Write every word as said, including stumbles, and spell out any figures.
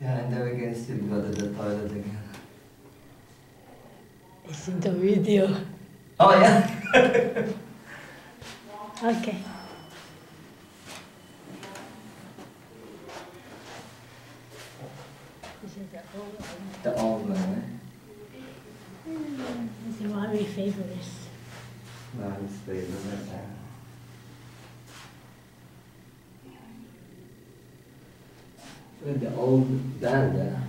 Yeah, and then we can still go to the toilet again. It's in the video. Oh yeah. Okay. This is the old one. The old one, eh? Mm, This is one of my favorites. No, it's favorite. eh? With the old dad, eh?